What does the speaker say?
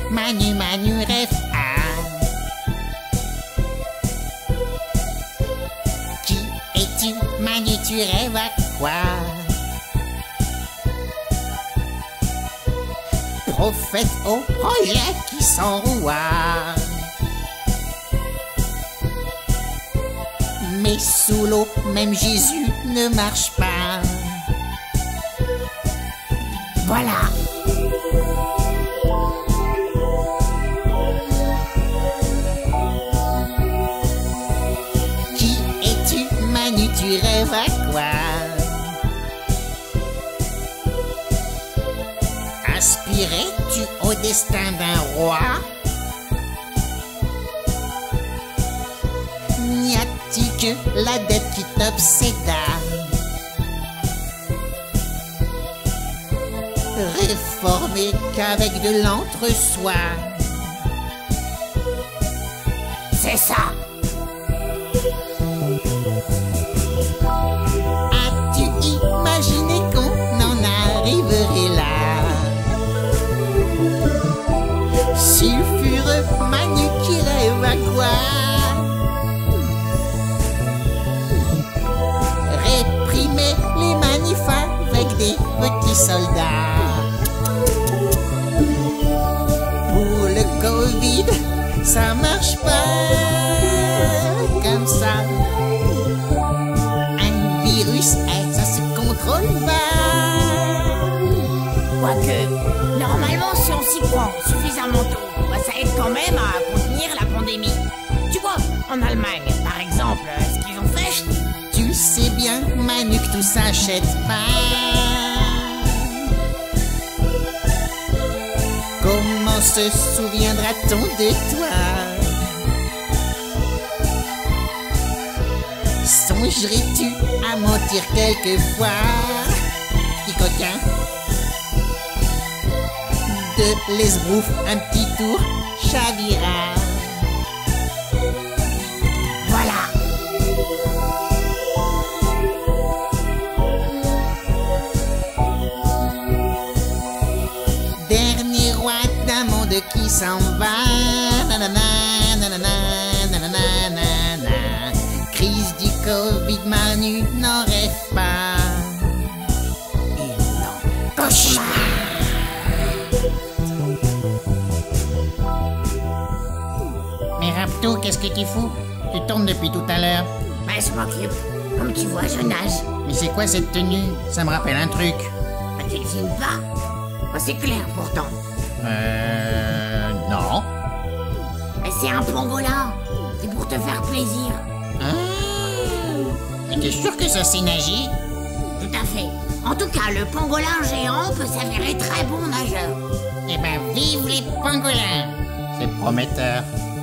Manu, Manu, rêve A. Qui es-tu, Manu, tu rêves à quoi? Prophète au projet qui s'enroie. Mais sous l'eau, même Jésus ne marche pas. Voilà. Qui es-tu, Manu, tu rêves à quoi? Aspirais-tu au destin d'un roi? N'y a-t-il que la dette qui t'obséda? Réformé qu'avec de l'entre-soi. C'est ça. As-tu imaginé qu'on en arriverait là? Sulfureux Manu qui rêve à quoi? Réprimer les manifs avec des petits soldats. Pour le Covid, ça marche pas comme ça. Un virus, ça se contrôle pas. Quoique, normalement, si on s'y prend suffisamment tôt, bah, ça aide quand même à contenir la pandémie. Tu vois, en Allemagne, par exemple, ce qu'ils ont fait... Tu sais bien, Manu, que tout s'achète pas. Comment se souviendra-t-on de toi? Songerais-tu à mentir quelquefois, petit coquin? De l'esbrouf, un petit tour chavira. Voilà. Dernier roi d'un monde qui s'en va. Nanana, nanana, nanana, nanana. Crise du Covid, Manu n'en rêve pas. Et non, cauchemar. Mais Rapto, qu'est-ce que tu fous? Tu tournes depuis tout à l'heure. Bah, je m'occupe. Comme tu vois, je nage. Mais c'est quoi cette tenue? Ça me rappelle un truc. Bah, tu ne filmes pas. Bah, c'est clair pourtant. Non. Mais c'est un pangolin. C'est pour te faire plaisir. Ah. Et t'es sûr que ça sait nager? Tout à fait. En tout cas, le pangolin géant peut s'avérer très bon nageur. Eh ben, vive les pangolins! C'est prometteur.